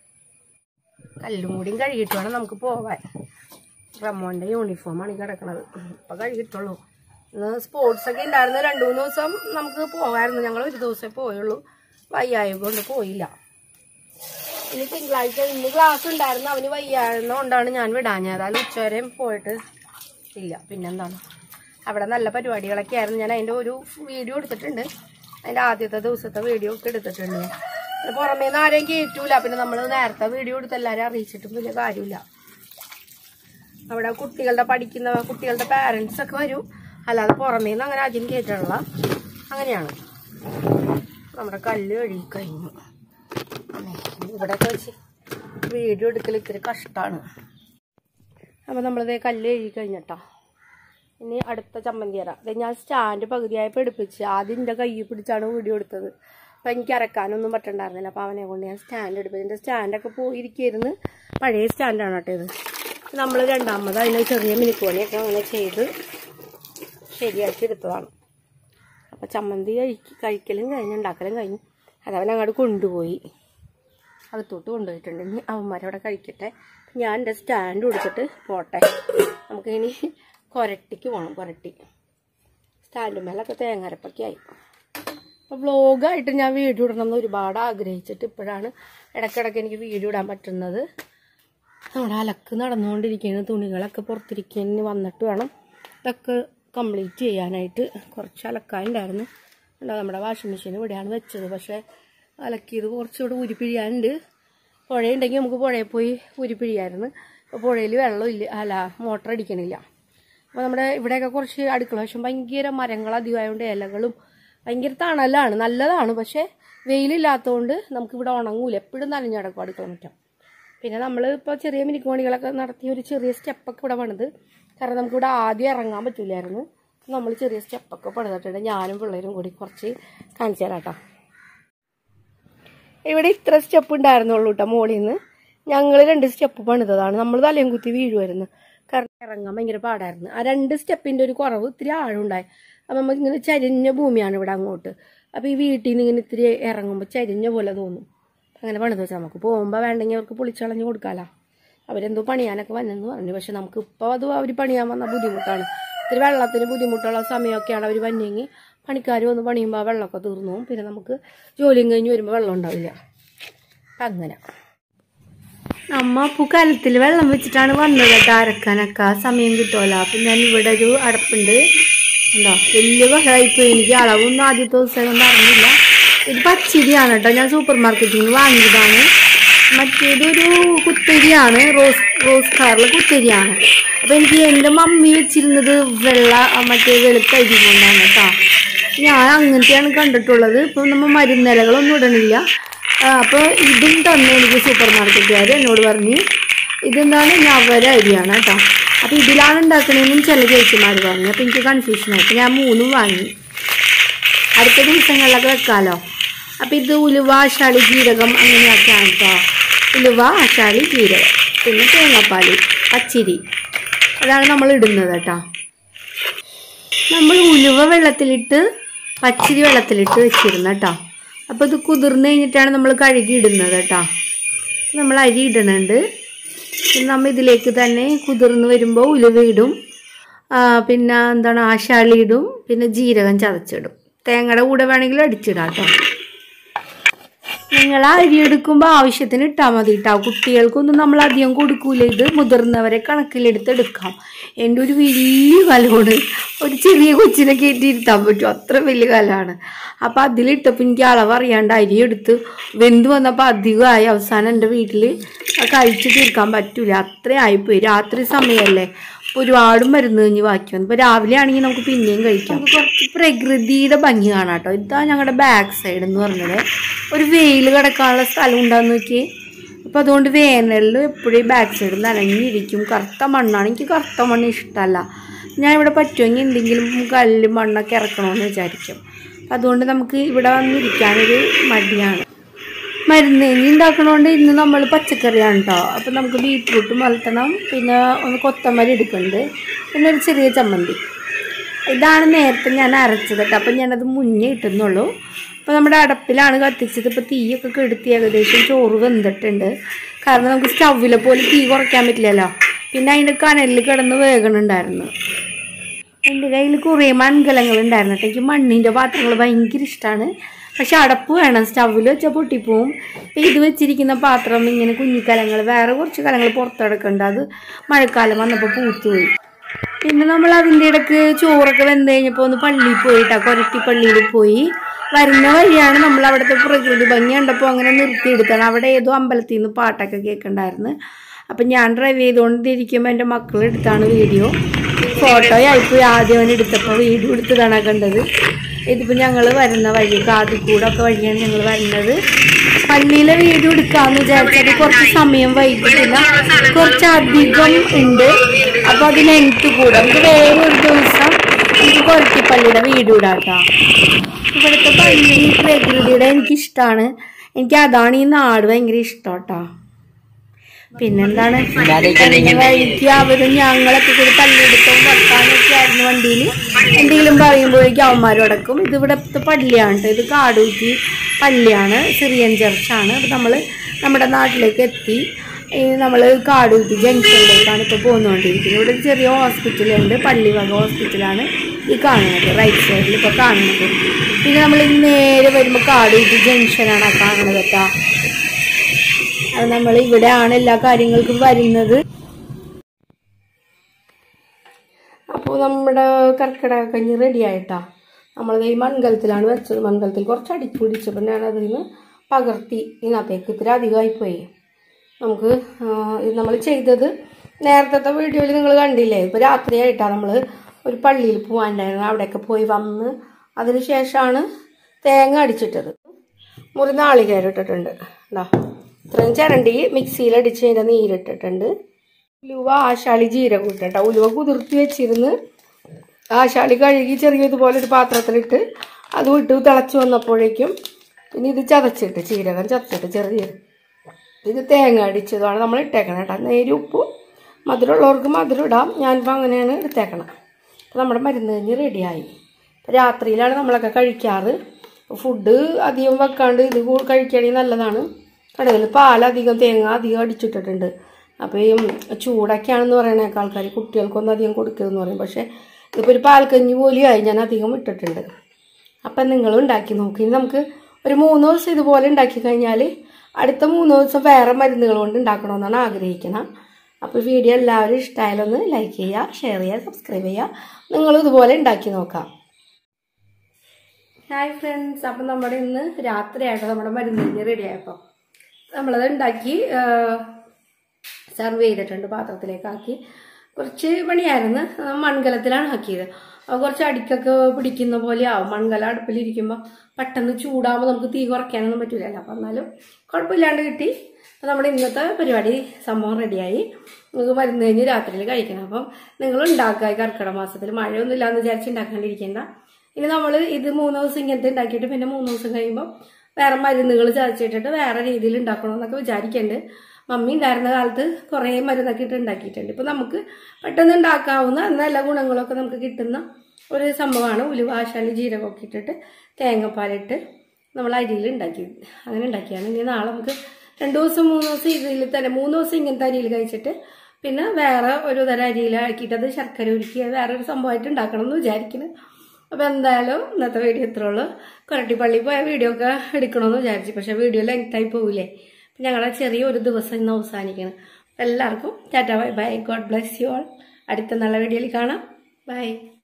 കല്ലും കൂടിയും കഴുകിയിട്ട് വേണം നമുക്ക് പോകാൻ. റമ്മോൻ്റെ യൂണിഫോമാണ് ഈ കിടക്കണത്. ഇപ്പം കഴുകിയിട്ടുള്ളൂ. ഇന്ന് സ്പോർട്സൊക്കെ ഉണ്ടായിരുന്നു. രണ്ടു മൂന്ന് ദിവസം നമുക്ക് പോകാമായിരുന്നു. ഞങ്ങൾ ഒരു ദിവസമേ പോയുള്ളൂ. വയ്യായ കൊണ്ട് പോയില്ല. ഇനി തിങ്കളാഴ്ച ഇന്ന് ക്ലാസ് ഉണ്ടായിരുന്നു. അവന് വയ്യായിരുന്നതുകൊണ്ടാണ് ഞാൻ വിടാഞ്ഞത്. അതിൽ ഉച്ചവരെയും പോയിട്ട് ഇല്ല. പിന്നെന്താണ്, അവിടെ നല്ല പരിപാടികളൊക്കെ ആയിരുന്നു. ഞാൻ അതിൻ്റെ ഒരു വീഡിയോ എടുത്തിട്ടുണ്ട്. അതിൻ്റെ ആദ്യത്തെ ദിവസത്തെ വീഡിയോ ഒക്കെ എടുത്തിട്ടുണ്ട്. പുറമേ നിന്ന് ആരെയും കയറ്റൂല. പിന്നെ നമ്മൾ നേരത്തെ വീഡിയോ എടുത്ത് എല്ലാവരും അറിയിച്ചിട്ടും വലിയ കാര്യമില്ല. അവിടെ കുട്ടികളുടെ പഠിക്കുന്ന കുട്ടികളുടെ പാരൻസ് ഒക്കെ വരും. അല്ലാതെ പുറമേ നിന്ന് അങ്ങനെ ആദ്യം കയറ്റാനുള്ള അങ്ങനെയാണ്. നമ്മുടെ കല്ല് കഴുകി കഴിഞ്ഞു. ഇവിടെയൊക്കെ വെച്ച് വീഡിയോ എടുക്കൽ ഇത്തിരി കഷ്ടമാണ്. അപ്പോൾ നമ്മളിത് കല്ല് കഴുകി കഴിഞ്ഞിട്ടോ. ഇനി അടുത്ത ചമ്മന്തി തരാം. അത് ഞാൻ സ്റ്റാൻഡ് പകുതിയായപ്പോൾ എടുപ്പിച്ച് ആദ്യം എൻ്റെ കയ്യിൽ പിടിച്ചാണ് വീഡിയോ എടുത്തത്. അപ്പോൾ എനിക്ക് അരക്കാനൊന്നും പറ്റണ്ടായിരുന്നില്ല. അപ്പോൾ അവനെ കൊണ്ട് ഞാൻ സ്റ്റാൻഡ് എടുപ്പിച്ചു. എൻ്റെ സ്റ്റാൻഡൊക്കെ പോയിരിക്കുന്നു. പഴയ സ്റ്റാൻഡാണ് കേട്ടോ ഇത്. നമ്മൾ രണ്ടാമത് അതിന് ചെറിയ മിനിക്കോണിയൊക്കെ അങ്ങനെ ചെയ്ത് ശരിയാക്കി എടുത്തതാണ്. അപ്പോൾ ചമ്മന്തി കഴിക്ക് കഴിക്കലും കഴിഞ്ഞ് ഉണ്ടാക്കലും കഴിഞ്ഞ് അതവൻ അങ്ങോട്ട് കൊണ്ടുപോയി അകത്തോട്ട് കൊണ്ടുപോയിട്ടുണ്ട്. ഇനി അവന്മാരവിടെ കഴിക്കട്ടെ. ഞാൻ എൻ്റെ സ്റ്റാൻഡ് കൊടുത്തിട്ട് പോട്ടെ. നമുക്കിനി കൊരട്ടിക്ക് പോകണം. കൊരട്ടി സ്റ്റാൻഡ് മേലൊക്കെ തേങ്ങരപ്പൊക്കെ ആയി. അപ്പോൾ വ്ലോഗായിട്ട് ഞാൻ വീഡിയോ ഇടണമെന്ന് ഒരുപാട് ആഗ്രഹിച്ചിട്ട് ഇപ്പോഴാണ് ഇടയ്ക്കിടയ്ക്ക് എനിക്ക് വീഡിയോ ഇടാൻ പറ്റുന്നത്. നമ്മുടെ അലക്ക് നടന്നുകൊണ്ടിരിക്കുകയാണ്. തുണികളൊക്കെ പുറത്തിരിക്കുന്നതിന് വന്നിട്ട് വേണം ഇതൊക്കെ കംപ്ലീറ്റ് ചെയ്യാനായിട്ട്. കുറച്ച് അലക്കാനുണ്ടായിരുന്നു. നമ്മുടെ വാഷിംഗ് മെഷീൻ ഇവിടെയാണ് വെച്ചത്. പക്ഷേ അലക്കിയത് കുറച്ചുകൂടെ ഊരിപ്പിഴിയാനുണ്ട്. പുഴയുണ്ടെങ്കിൽ നമുക്ക് പുഴയിൽ പോയി ഊരിപ്പിഴിയായിരുന്നു. അപ്പോൾ പുഴയിൽ വെള്ളമില്ല, അല്ല മോട്ടർ അടിക്കണില്ല. അപ്പോൾ നമ്മുടെ ഇവിടെയൊക്കെ കുറച്ച് അടുക്കള വശം ഭയങ്കര മരങ്ങൾ അധികമായതുകൊണ്ട് ഇലകളും ഭയങ്കര തണലാണ്, നല്ലതാണ്. പക്ഷേ വെയിലില്ലാത്തതുകൊണ്ട് നമുക്കിവിടെ ഉണങ്ങൂല, എപ്പോഴും നനഞ്ഞടക്കും അടുക്കള മുറ്റം. പിന്നെ നമ്മൾ ഇപ്പോൾ ചെറിയ മിനിക്കോണികളൊക്കെ നടത്തി ഒരു ചെറിയ സ്റ്റെപ്പൊക്കെ ഇവിടെ പണിത്. കാരണം നമുക്കിവിടെ ആദ്യം ഇറങ്ങാൻ പറ്റില്ലായിരുന്നു. നമ്മൾ ചെറിയ സ്റ്റെപ്പൊക്കെ പണിതിട്ടുണ്ട്. ഞാനും പിള്ളേരും കൂടി കുറച്ച് കാണിച്ചു തരാം കേട്ടോ. ഇവിടെ ഇത്ര സ്റ്റെപ്പ് ഉണ്ടായിരുന്നുള്ളൂ കേട്ടോ. മോളിൽ നിന്ന് ഞങ്ങൾ രണ്ട് സ്റ്റെപ്പ് പണിതതാണ്. നമ്മൾ തലയും കുത്തി വീഴുമായിരുന്നു, കാരണം ഇറങ്ങാൻ ഭയങ്കര പാടായിരുന്നു. ആ രണ്ട് സ്റ്റെപ്പിൻ്റെ ഒരു കുറവ് ഇത്തിരി ആഴുണ്ടായി. അപ്പം നമുക്ക് ഇങ്ങനെ ചരിഞ്ഞ ഭൂമിയാണ് ഇവിടെ അങ്ങോട്ട്. അപ്പോൾ ഈ വീട്ടിൽ നിന്ന് ഇങ്ങനെ ഇത്തിരി ഇറങ്ങുമ്പോൾ ചരിഞ്ഞ പോലെ തോന്നും. അങ്ങനെ പണിത് വെച്ചാൽ നമുക്ക് പോകുമ്പോൾ വേണ്ടെങ്കിൽ അവർക്ക് പൊളിച്ചളഞ്ഞ് കൊടുക്കാമല്ലോ. അവരെന്തോ പണിയാനൊക്കെ വന്നെന്ന് പറഞ്ഞു. പക്ഷെ നമുക്ക് ഇപ്പോൾ അത് അവർ പണിയാൻ വന്ന ബുദ്ധിമുട്ടാണ്. ഇത്തിരി വെള്ളത്തിന് ബുദ്ധിമുട്ടുള്ള സമയമൊക്കെയാണ് അവർ വന്നെങ്കിൽ പണിക്കാർ വന്ന് പണിയുമ്പോൾ ആ വെള്ളമൊക്കെ തീർന്നു പോകും. പിന്നെ നമുക്ക് ജോലിയും കഴിഞ്ഞ് വരുമ്പോൾ വെള്ളം ഉണ്ടാവില്ല. അങ്ങനെ അമ്മ അപ്പോൾ കലത്തിൽ വെള്ളം വെച്ചിട്ടാണ് വന്നത് കേട്ടോ അരക്കാനൊക്കെ. ആ സമയം കിട്ടുമല്ലോ. അപ്പം ഞാൻ ഇവിടെ ഒരു അടപ്പുണ്ട്, ഉണ്ടോ, വലിയ ബഹളമായിപ്പോയി. എനിക്ക് അളവൊന്നും ആദ്യത്തെ ദിവസം കൊണ്ട് അറിഞ്ഞില്ല. ഇത് പച്ചരിയാണ് കേട്ടോ, ഞാൻ സൂപ്പർ മാർക്കറ്റിൽ നിന്ന് വാങ്ങിയതാണ്. മറ്റേതൊരു കുത്തരിയാണ്, റോസ് റോസ് കളറിലെ കുത്തരിയാണ്. അപ്പോൾ എനിക്ക് എൻ്റെ മമ്മി വെച്ചിരുന്നത് വെള്ള മറ്റേ വെളുത്ത അരി കൊണ്ടാണ് കേട്ടോ. ഞാൻ അങ്ങനത്തെയാണ് കണ്ടിട്ടുള്ളത്. ഇപ്പം നമ്മൾ മരുന്നിലകളൊന്നും ഇടണില്ല. അപ്പോൾ ഇതും തന്നെ എനിക്ക് സൂപ്പർ മാർക്കറ്റുകാർ എന്നോട് പറഞ്ഞ് ഇതെന്താണ് ഞവര അരിയാണ് കേട്ടോ. അപ്പോൾ ഇതിലാണ് ഉണ്ടാക്കണമെന്നും ചില ചേച്ചിമാർ പറഞ്ഞു. അപ്പോൾ എനിക്ക് കൺഫ്യൂഷനായി. അപ്പോൾ ഞാൻ മൂന്നും വാങ്ങി, അടുത്ത ദിവസങ്ങളിലൊക്കെ വെക്കാമല്ലോ. അപ്പോൾ ഇത് ഉലുവ, ആശാളി, ജീരകം അങ്ങനെയൊക്കെയാണ് കേട്ടോ. ഉലുവ, ആശാളി, ജീരകം, പിന്നെ തേങ്ങാപ്പാൽ, പച്ചരി, അതാണ് നമ്മൾ ഇടുന്നത് കേട്ടോ. നമ്മൾ ഉലുവ വെള്ളത്തിലിട്ട് പച്ചരി വെള്ളത്തിലിട്ട് വെച്ചിരുന്നു കേട്ടോ. അപ്പോൾ ഇത് കുതിർന്ന് കഴിഞ്ഞിട്ടാണ് നമ്മൾ കഴുകി ഇടുന്നത് കേട്ടോ. നമ്മൾ അരി ഇടുന്നുണ്ട്. നമ്മൾ ഇതിലേക്ക് തന്നെ കുതിർന്ന് വരുമ്പോൾ ഉലുവ ഇടും, പിന്നെ എന്താണ് ആശാളി ഇടും, പിന്നെ ജീരകം ചതച്ചിടും. തേങ്ങയുടെ കൂടെ വേണമെങ്കിൽ അടിച്ചിടാം കേട്ടോ. നിങ്ങൾ അരി എടുക്കുമ്പോൾ ആവശ്യത്തിന് ഇട്ടാൽ മതി കേട്ടോ. കുട്ടികൾക്കൊന്നും നമ്മൾ അധികം കൊടുക്കൂല. ഇത് മുതിർന്നവരെ കണക്കിലെടുത്തെടുക്കാം. എൻ്റെ ഒരു വലിയ കലമാണ്, ഒരു ചെറിയ കൊച്ചിനെ കയറ്റിയിരുത്താൻ പറ്റും, അത്ര വലിയ കലമാണ്. അപ്പോൾ അതിലിട്ടപ്പോൾ എനിക്ക് അളവറിയാണ്ട് അരി എടുത്ത് വെന്ത് വന്നപ്പോൾ അധികമായി. അവസാനം എൻ്റെ വീട്ടിൽ കഴിച്ച് തീർക്കാൻ പറ്റൂല, അത്രയും ആയിപ്പോയി. രാത്രി സമയമല്ലേ, അപ്പോൾ ഒരുപാട് മരുന്ന് കഴിഞ്ഞ് ബാക്കി വന്നു. ഇപ്പോൾ രാവിലെ ആണെങ്കിൽ നമുക്ക് പിന്നെയും കഴിക്കാം. നമുക്ക് കുറച്ച് പ്രകൃതിയുടെ ഭംഗി കാണാം കേട്ടോ. ഇതാ ഞങ്ങളുടെ ബാക്ക് സൈഡ് എന്ന് പറഞ്ഞത്. ഒരു വെയിൽ കിടക്കാനുള്ള സ്ഥലം ഉണ്ടാകുന്ന നോക്കി. അപ്പോൾ അതുകൊണ്ട് വേനലിൽ എപ്പോഴും ബാക്ക് സൈഡിൽ നനഞ്ഞിരിക്കും. കറുത്ത മണ്ണാണ്, എനിക്ക് കറുത്ത മണ്ണ് ഇഷ്ടമല്ല. ഞാൻ ഇവിടെ പറ്റുമെങ്കിൽ എന്തെങ്കിലും കല്ല് മണ്ണൊക്കെ ഇറക്കണമെന്ന് വിചാരിക്കും. അതുകൊണ്ട് നമുക്ക് ഇവിടെ വന്നിരിക്കാനൊരു മടിയാണ്. മരുന്ന് ഇനി ഉണ്ടാക്കണോണ്ട് ഇന്ന് നമ്മൾ പച്ചക്കറിയാണ് കേട്ടോ. അപ്പം നമുക്ക് ബീറ്റ്റൂട്ട് മലത്തണം, പിന്നെ ഒന്ന് കൊത്തമല്ലി എടുക്കുന്നുണ്ട്, പിന്നെ ഒരു ചെറിയ ചമ്മന്തി. ഇതാണ് നേരത്തെ ഞാൻ അരച്ചത് കേട്ടോ. അപ്പം ഞാനത് മുന്നേ ഇട്ടുന്നുള്ളൂ. അപ്പോൾ നമ്മുടെ അടപ്പിലാണ് കത്തിച്ചത്. ഇപ്പോൾ തീയൊക്കെ കെടുത്തി ഏകദേശം ചോറ് വെന്തിട്ടുണ്ട്. കാരണം നമുക്ക് സ്റ്റൗവിലെ പോലെ തീ കുറയ്ക്കാൻ പറ്റില്ലല്ലോ. പിന്നെ അതിൻ്റെ കനലിൽ കിടന്ന് വേഗണുണ്ടായിരുന്നു. എൻ്റെ കയ്യിൽ കുറേ മൺകലങ്ങളുണ്ടായിരുന്നു കേട്ടോ. എനിക്ക് മണ്ണിൻ്റെ പാത്രങ്ങൾ ഭയങ്കര ഇഷ്ടമാണ്. പക്ഷെ അടപ്പ് വേണം, സ്റ്റൗവിൽ വെച്ചാൽ പൊട്ടിപ്പോവും. ഇപ്പം ഇത് വെച്ചിരിക്കുന്ന പാത്രം ഇങ്ങനെ കുഞ്ഞിക്കലങ്ങൾ, വേറെ കുറച്ച് കലങ്ങൾ പുറത്തെടുക്കുന്നുണ്ട്. അത് മഴക്കാലം വന്നപ്പോൾ പൂത്തുപോയി. പിന്നെ നമ്മൾ അതിൻ്റെ ഇടയ്ക്ക് ചോറൊക്കെ വെന്ത് കഴിഞ്ഞപ്പോൾ ഒന്ന് പള്ളിയിൽ പോയിട്ടാ, കൊരട്ടി പള്ളിയിൽ പോയി. വരുന്ന വഴിയാണ് നമ്മൾ അവിടുത്തെ പ്രകൃതി ഭംഗി കണ്ടപ്പോൾ അങ്ങനെ നിർത്തിയെടുത്താണ്. അവിടെ ഏതോ അമ്പലത്തിൽ നിന്ന് പാട്ടൊക്കെ കേൾക്കണ്ടായിരുന്നു. അപ്പം ഞാൻ ഡ്രൈവ് ചെയ്തുകൊണ്ടിരിക്കുമ്പോൾ എൻ്റെ മക്കളെടുത്താണ് വീഡിയോ. ഫോട്ടോ ആയിപ്പോയി ആദ്യം അവൻ എടുത്തപ്പോൾ വീഡിയോ എടുത്തതാണ് കണ്ടത്. ഇതിപ്പോൾ ഞങ്ങൾ വരുന്ന വഴി കാതിക്കൂടൊക്കെ വഴിയാണ് ഞങ്ങൾ വരുന്നത്. പള്ളിയിലെ വീഡിയോ എടുക്കാമെന്ന് വിചാരിച്ചത് കുറച്ച് സമയം വൈകിട്ടില്ല, കുറച്ചധികം ഉണ്ട്. അപ്പോൾ അതിന് എനിക്ക് കൂടെ നമുക്ക് വേറൊരു ദിവസം എനിക്ക് കൊരട്ടിപ്പള്ളിയുടെ വീഡിയോ ഇടാം കേട്ടോ. ഇവിടുത്തെ പള്ളി പ്രകൃതിയുടെ എനിക്കിഷ്ടമാണ്. എനിക്ക് അതാണ് ഈ നാട് ഭയങ്കര ഇഷ്ടം കേട്ടോ. പിന്നെന്താണ് വഴിക്ക് അവരും ഞങ്ങളൊക്കെ കൂടി പള്ളിയെടുത്തും വർത്താനൊക്കെ ആയിരുന്നു വണ്ടിയിൽ. എന്തെങ്കിലും പറയുമ്പോഴേക്കും അവന്മാരും അടക്കും. ഇത് ഇവിടുത്തെ പള്ളിയാണ് കേട്ടോ. ഇത് കാടൂറ്റി പള്ളിയാണ്, സിറിയൻ ചർച്ചാണ്. അപ്പോൾ നമ്മൾ നമ്മുടെ നാട്ടിലേക്ക് എത്തി. നമ്മൾ കാടൂറ്റി ജംഗ്ഷനിലേക്കാണ് ഇപ്പോൾ പോന്നുകൊണ്ടിരിക്കുന്നത്. ഇവിടെ ചെറിയ ഹോസ്പിറ്റലുണ്ട്, പള്ളി വക ഹോസ്പിറ്റലാണ് ഈ കാണുന്നത്, റൈറ്റ് സൈഡിൽ ഇപ്പോൾ കാണുന്നത്. പിന്നെ നമ്മൾ നേരെ വരുമ്പോൾ കാടൂറ്റി ജംഗ്ഷനാണ് ആ കാണുന്നത് കേട്ടോ. അത് നമ്മൾ ഇവിടെയാണ് എല്ലാ കാര്യങ്ങൾക്കും വരുന്നത്. അപ്പോൾ നമ്മുടെ കർക്കിടക കഞ്ഞി റെഡി ആയിട്ടാ. നമ്മളത് ഈ മൺകലത്തിലാണ് വെച്ചത്. മൺകലത്തിൽ കുറച്ച് അടിച്ചു പിടിച്ചപ്പോൾ ഞാൻ അതിൽ നിന്ന് പകർത്തി ഇതിനകത്തേക്ക്. ഇത്തിരി അധികമായിപ്പോയി. നമുക്ക് ഇത് നമ്മൾ ചെയ്തത് നേരത്തെ വീഡിയോയിൽ നിങ്ങൾ കണ്ടില്ലേ, ഇപ്പോൾ രാത്രിയായിട്ടാണ് നമ്മൾ ഒരു പള്ളിയിൽ പോകാനുണ്ടായിരുന്നു. അവിടെയൊക്കെ പോയി വന്ന് അതിന് ശേഷമാണ് തേങ്ങ അടിച്ചിട്ടത്. മുറി നാളികേരം ഇട്ടിട്ടുണ്ട്. എന്താ ഇത്രയും ചിരണ്ടി മിക്സിയിൽ അടിച്ച് അതിൻ്റെ നീരിട്ടിട്ടുണ്ട്. ഉലുവ, ആശാളി, ജീരകം ഇട്ടിട്ട് ഉലുവ കുതിർത്തി വെച്ചിരുന്ന് ആശാളി കഴുകി ചെറിയതുപോലെ ഒരു പാത്രത്തിലിട്ട് അത് വിട്ട് തിളച്ച് വന്നപ്പോഴേക്കും പിന്നെ ഇത് ചതച്ചിട്ട് ജീരകം ചതച്ചിട്ട് ചെറിയ ഇത് തേങ്ങ അടിച്ചതാണ് നമ്മൾ ഇട്ടേക്കണം കേട്ടോ. നേരി ഉപ്പും മധുരമുള്ളവർക്ക് മധുരം ഇടാം. ഞാനിപ്പോൾ അങ്ങനെയാണ് എടുത്തേക്കണം. അപ്പോൾ നമ്മുടെ മരുന്ന് കഴിഞ്ഞ് റെഡിയായി. രാത്രിയിലാണ് നമ്മളൊക്കെ കഴിക്കാറ്. ഫുഡ് അധികം വെക്കാണ്ട് ഇത് കഴിക്കുകയാണെങ്കിൽ നല്ലതാണ്. കടകളിൽ പാലധികം തേങ്ങ അധികം അടിച്ചിട്ടിട്ടുണ്ട്. അപ്പോൾ ഈ ചൂടൊക്കെയാണെന്ന് പറയണേക്കാൾ ആൾക്കാർ കുട്ടികൾക്കൊന്നും അധികം കൊടുക്കരുതെന്ന് പറയും. പക്ഷേ ഇതിപ്പോൾ ഒരു പാൽക്കഞ്ഞി പോലെയായി ഞാൻ അധികം ഇട്ടിട്ടുണ്ട്. അപ്പം നിങ്ങളും ഉണ്ടാക്കി നോക്കി. നമുക്ക് ഒരു മൂന്ന് ദിവസം ഇതുപോലെ ഉണ്ടാക്കി കഴിഞ്ഞാൽ അടുത്ത മൂന്ന് ദിവസം വേറെ മരുന്നുകൾ കൊണ്ട് ഉണ്ടാക്കണമെന്നാണ് ആഗ്രഹിക്കണം. അപ്പോൾ വീഡിയോ എല്ലാവരും ഇഷ്ടമായാലൊന്ന് ലൈക്ക് ചെയ്യുക, ഷെയർ ചെയ്യുക, സബ്സ്ക്രൈബ് ചെയ്യുക. നിങ്ങളും ഇതുപോലെ ഉണ്ടാക്കി നോക്കാം. ഹായ് ഫ്രണ്ട്സ്, അപ്പം നമ്മുടെ ഇന്ന് രാത്രിയായിട്ട് നമ്മുടെ മരുന്ന് റെഡിയായപ്പോൾ നമ്മളത് ഉണ്ടാക്കി സെർവ് ചെയ്തിട്ടുണ്ട്. പാത്രത്തിലേക്കാക്കി. കുറച്ച് പണിയായിരുന്നു. മൺകലത്തിലാണ് ആക്കിയത്. അപ്പോൾ കുറച്ച് അടിക്കൊക്കെ പിടിക്കുന്ന പോലെ ആവും. മൺകല അടുപ്പിലിരിക്കുമ്പോൾ പെട്ടെന്ന് ചൂടാകുമ്പോൾ നമുക്ക് തീ കുറയ്ക്കാനൊന്നും പറ്റില്ലല്ലോ. അപ്പം എന്നാലും കുഴപ്പമില്ലാണ്ട് കിട്ടി. അപ്പം നമ്മുടെ ഇന്നത്തെ പരിപാടി സംഭവം റെഡിയായി. നമുക്ക് മരുന്ന് കഴിഞ്ഞ് രാത്രിയിൽ കഴിക്കണം. അപ്പം നിങ്ങൾ ഉണ്ടാക്കുക. കർക്കിടക മാസത്തിൽ മഴയൊന്നും ഇല്ലാന്ന് വിചാരിച്ച് ഉണ്ടാക്കാണ്ടിരിക്കേണ്ട. ഇനി നമ്മൾ ഇത് മൂന്ന് ദിവസം ഇങ്ങനത്തെ ഉണ്ടാക്കിയിട്ട് പിന്നെ മൂന്ന് ദിവസം കഴിയുമ്പോൾ വേറെ മരുന്നുകൾ ചതച്ചിട്ടിട്ട് വേറെ രീതിയിൽ ഉണ്ടാക്കണമെന്നൊക്കെ വിചാരിക്കുന്നുണ്ട്. മമ്മി ഉണ്ടായിരുന്ന കാലത്ത് കുറേ മരുന്നൊക്കെ ഇട്ട് ഉണ്ടാക്കിയിട്ടുണ്ട്. ഇപ്പം നമുക്ക് പെട്ടെന്ന് ഉണ്ടാക്കാവുന്ന നല്ല ഗുണങ്ങളൊക്കെ നമുക്ക് കിട്ടുന്ന ഒരു സംഭവമാണ്. ഉലുവ, ആശാളി, ജീരകമൊക്കെ ഇട്ടിട്ട് തേങ്ങാപ്പാലിട്ട് നമ്മൾ അരിയിൽ ഉണ്ടാക്കിയത്. അങ്ങനെ ഉണ്ടാക്കിയാണ്. ഇനി നാളെ നമുക്ക് രണ്ട് ദിവസം മൂന്ന് ദിവസം ഇതിൽ തന്നെ മൂന്ന് ദിവസം ഇങ്ങനത്തെ അരിയിൽ കഴിച്ചിട്ട് പിന്നെ വേറെ ഒരു തരം അരിയിൽ ആക്കിയിട്ടത് ശർക്കര ഉരുക്കി വേറെ ഒരു സംഭവമായിട്ട് ഉണ്ടാക്കണം എന്ന് വിചാരിക്കുന്നു. അപ്പോൾ എന്തായാലും ഇന്നത്തെ വീഡിയോ ഇത്രേ ഉള്ളൂ. കൊരട്ടിപ്പള്ളി പോയ വീഡിയോ ഒക്കെ എടുക്കണമെന്ന് വിചാരിച്ചു. പക്ഷേ വീഡിയോ ലെങ്തായി പോവില്ലേ. ഞങ്ങളുടെ ചെറിയ ഒരു ദിവസം ഇന്ന് അവസാനിക്കണം. എല്ലാവർക്കും tata, bye bye, God bless you all. അടുത്ത നല്ല വീഡിയോയിൽ കാണാം. ബൈ.